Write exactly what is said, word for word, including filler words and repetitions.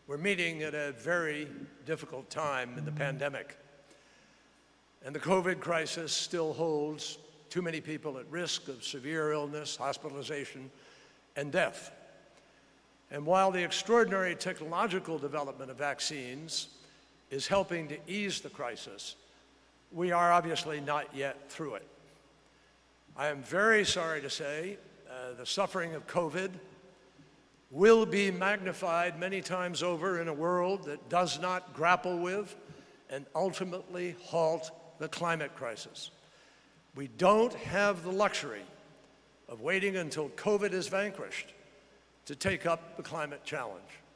We're meeting at a very difficult time in the pandemic. And the COVID crisis still holds too many people at risk of severe illness, hospitalization, and death. And while the extraordinary technological development of vaccines is helping to ease the crisis, we are obviously not yet through it. I am very sorry to say uh, the suffering of COVID will be magnified many times over in a world that does not grapple with and ultimately halt the climate crisis. We don't have the luxury of waiting until COVID is vanquished to take up the climate challenge.